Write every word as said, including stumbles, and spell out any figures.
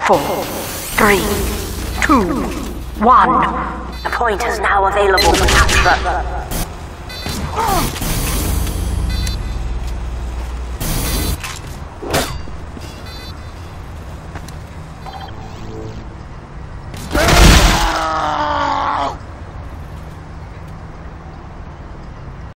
four, three, two, one. The point is now available for capture.